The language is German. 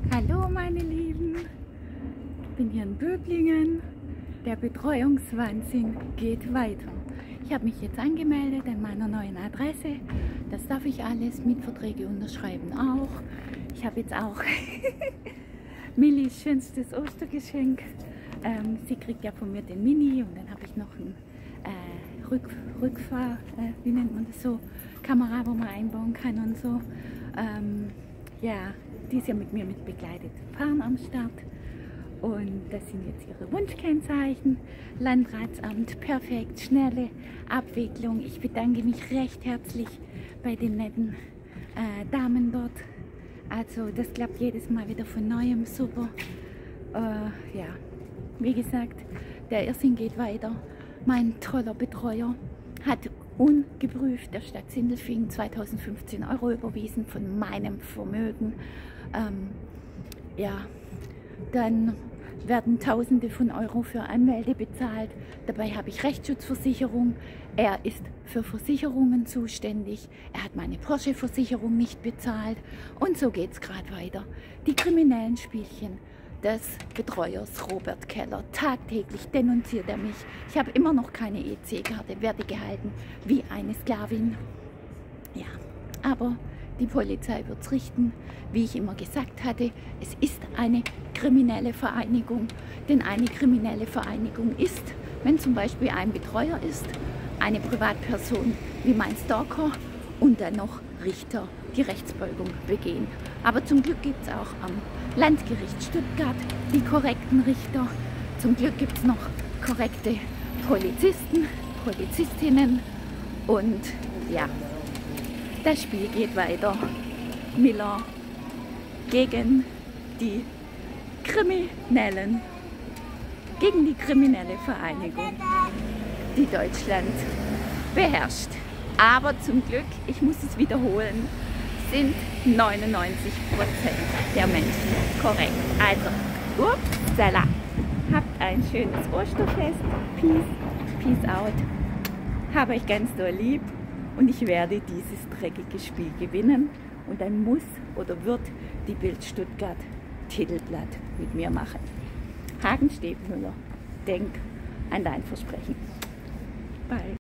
Hallo meine Lieben, ich bin hier in Böblingen. Der Betreuungswahnsinn geht weiter. Ich habe mich jetzt angemeldet an meiner neuen Adresse. Das darf ich alles, Mietverträge unterschreiben auch. Ich habe jetzt auch Millis schönstes Ostergeschenk. Sie kriegt ja von mir den Mini und dann habe ich noch ein wie nennt man das so, Kamera, wo man einbauen kann und so. Ja, die ist ja mit mir mitbegleitet. Fahren am Start. Und das sind jetzt ihre Wunschkennzeichen. Landratsamt, perfekt, schnelle Abwicklung. Ich bedanke mich recht herzlich bei den netten Damen dort. Also das klappt jedes Mal wieder von Neuem, super. Ja, wie gesagt, der Irrsinn geht weiter. Mein toller Betreuer hat ungeprüft der Stadt Sindelfingen 2015 € überwiesen von meinem Vermögen. Ja, dann werden Tausende von Euro für Anwälte bezahlt. Dabei habe ich Rechtsschutzversicherung. Er ist für Versicherungen zuständig. Er hat meine Porsche-Versicherung nicht bezahlt. Und so geht es gerade weiter. Die kriminellen Spielchen des Betreuers Robert Keller. Tagtäglich denunziert er mich. Ich habe immer noch keine EC-Karte, werde gehalten wie eine Sklavin. Ja, aber die Polizei wird es richten, wie ich immer gesagt hatte. Es ist eine kriminelle Vereinigung, denn eine kriminelle Vereinigung ist, wenn zum Beispiel ein Betreuer ist, eine Privatperson wie mein Stalker und dann noch Richter die Rechtsbeugung begehen. Aber zum Glück gibt es auch am Landgericht Stuttgart die korrekten Richter. Zum Glück gibt es noch korrekte Polizisten, Polizistinnen und ja, das Spiel geht weiter. Miller gegen die Kriminellen, gegen die kriminelle Vereinigung, die Deutschland beherrscht. Aber zum Glück, ich muss es wiederholen, sind 99% der Menschen korrekt. Also, upsala, habt ein schönes Osterfest. Peace out. Habe euch ganz doll lieb und ich werde dieses dreckige Spiel gewinnen. Und dann muss oder wird die Bild Stuttgart Titelblatt mit mir machen. Hagen Stebmüller, denk an dein Versprechen. Bye.